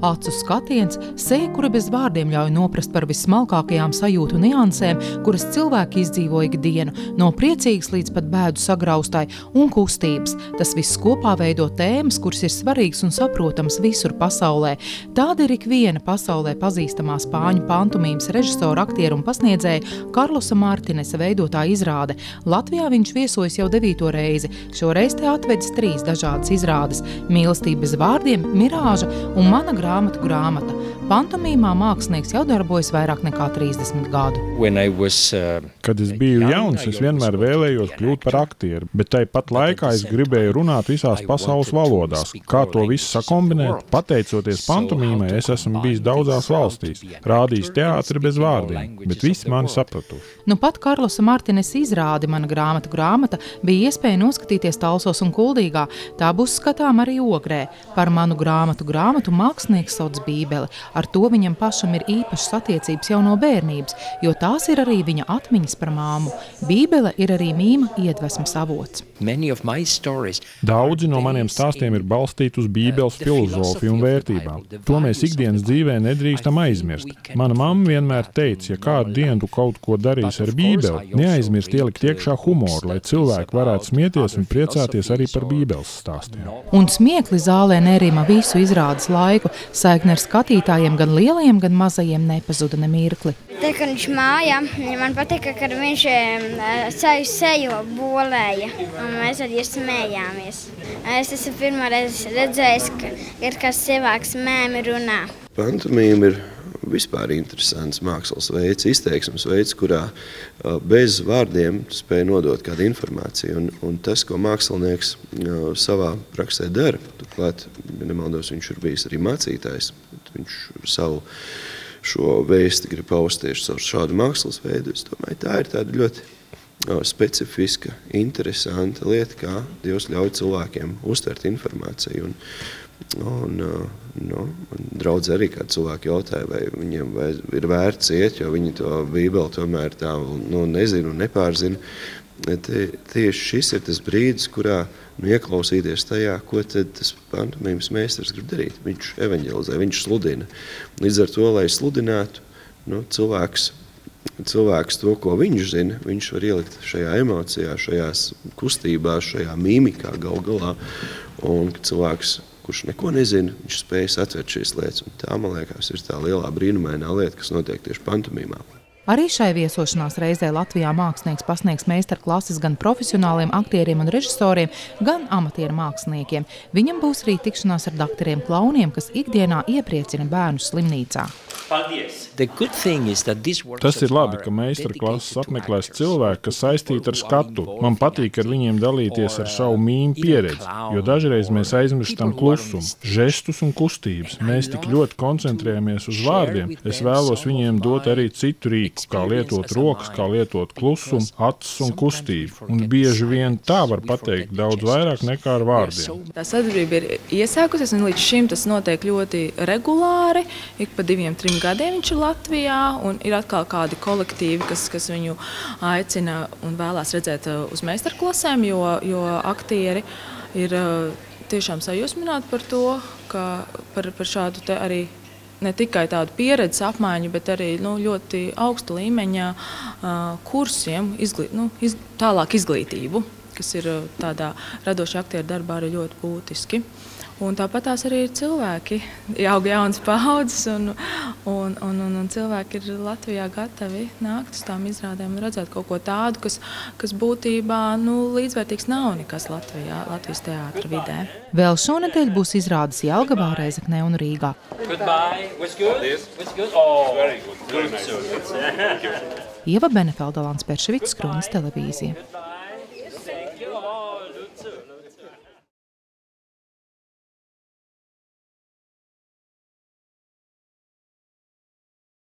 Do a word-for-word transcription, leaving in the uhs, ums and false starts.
Acu skatiens, seja, kura bez vārdiem ļauj noprast par vissmalkākajām sajūtu niansēm, kuras cilvēki izdzīvo ikdienu, no priecīgas līdz pat bēdu sagraustai un kustības. Tas viss kopā veido tēmas, kuras ir svarīgas un saprotams visur pasaulē. Tāda ir ikviena pasaulē pazīstamā spāņu pantomīmas režisora, aktieru un pasniedzēja Karlosa Martinesa veidotā izrāde. Latvijā viņš viesojas jau devīto reizi. Šoreiz te atvedis trīs dažādas izrādes – Mīlestība bez vārdiem, Mirāža un Mana grāmatu grāmata. Pantomīmā mākslinieks jau darbojas vairāk nekā trīsdesmit gadu. Was, uh, Kad es biju jauns, es vienmēr vēlējos kļūt par aktieru, bet tāpat laikā es gribēju runāt visās pasaules valodās. Kā to visu sakombinēt? Pateicoties pantomīmai, es esmu bijis daudzās valstīs, rādījis teātri bez vārdiem, bet visi mani sapratuši. Nu pat Karlosa Martinesa izrādi Mana grāmatu grāmata bija iespēja noskatīties Talsos un Kuldīgā. Tā būs skatām arī Ogrē. Par Manu grāmatu grāmatu mākslinieks sauc Bībeli. Ar to viņam pašam ir īpašas attiecības jau no bērnības, jo tās ir arī viņa atmiņas par māmu. Bībele ir arī mīma iedvesmas avots. Daudzi no maniem stāstiem ir balstīti uz Bībeles filozofiju un vērtībām. To mēs ikdienas dzīvē nedrīkstam aizmirst. Mana mamma vienmēr teica, ja kādu dienu tu kaut ko darīsi ar Bībeli, neaizmirst ielikt iekšā humoru, lai cilvēki varētu smieties un priecāties arī par Bībeles stāstiem. Un smiekli zālē nerima visu izrādes laiku. Saikne ar skatītājiem gan lielajiem, gan mazajiem nepazuda ne mirkli. Te, kad viņš mājā, man patika, kad viņš seju seju bolēja, un mēs arī smējāmies. Es esmu pirmā reize redzējis, ka ir kāds cilvēks mēmi runā. Pantomīma ir vispār interesants mākslas veids, izteiksmes veids, kurā bez vārdiem spēj nodot kādu informāciju. Un, un tas, ko mākslinieks savā praksē dara, turklāt, ja nemaldos, viņš ir bijis arī mācītājs, viņš savu šo vēsti grib paust tieši caur šādu mākslas veidu. Es domāju, tā ir tāda ļoti specifiska, interesanta lieta, kā Dievs ļauj cilvēkiem uztvert informāciju. Un, un, nu, draudz arī kā cilvēki jautāja, vai viņiem vai ir vērts iet, jo viņi to Bībeli tomēr tā nu, nezinu un nepārzina. Tie, tieši šis ir tas brīdis, kurā nu, ieklausīties tajā, ko tad tas pantomīmas meistars grib darīt. Viņš evaņģelizē, viņš sludina. Līdz ar to, lai sludinātu, nu, cilvēks, cilvēks to, ko viņš zina, viņš var ielikt šajā emocijā, šajās kustībās, šajā mīmikā gal galā. Un cilvēks, kurš neko nezina, viņš spējas atvert šīs lietas. Un tā, man liekas, ir tā lielā brīnumainā lieta, kas notiek tieši pantomīmā. Arī šai viesošanās reizē Latvijā mākslinieks pasniegs meistarklases gan profesionāliem aktieriem un režisoriem, gan amatieru māksliniekiem. Viņam būs arī tikšanās ar dakteriem klauniem, kas ikdienā iepriecina bērnus slimnīcā. Tas ir labi, ka meistarklases apmeklēs cilvēki, kas saistīti ar skatu. Man patīk ar viņiem dalīties ar savu mīmu pieredzi, jo dažreiz mēs aizmirstam klusumu, žestus un kustības. Mēs tik ļoti koncentrējamies uz vārdiem. Es vēlos viņiem dot arī citu rīku, kā lietot rokas, kā lietot klusumu, acis un kustību. Un bieži vien tā var pateikt daudz vairāk nekā ar vārdiem. Tā sadarbība ir iesākusies, un līdz šim tas notiek ļoti regulāri. Ik pa diviem, trim gadiem viņš ir Latvijā, un ir atkal kādi kolektīvi, kas, kas viņu aicina un vēlās redzēt uz meistarklasēm, jo, jo aktieri ir tiešām sajūsmināti par to, ka par, par šādu te arī ne tikai tādu pieredzes apmaiņu, bet arī nu, ļoti augsta līmeņa uh, kursiem, izglī, nu, iz, tālāk izglītību, kas ir tādā radošā aktieru darbā arī ļoti būtiski. Un tāpat tās arī ir cilvēki, aug jaunas paudzes, un, un, un, un, un cilvēki ir Latvijā gatavi nākt uz tām izrādēm un redzēt kaut ko tādu, kas, kas būtībā nu, līdzvērtīgs nav nekas Latvijā, Latvijas teātra vidē. Vēl šonedēļ būs izrādes Jelgavā, Reizeknē un Rīgā. Ieva Benefelda, Lāns Perševics, Kronis televīzija.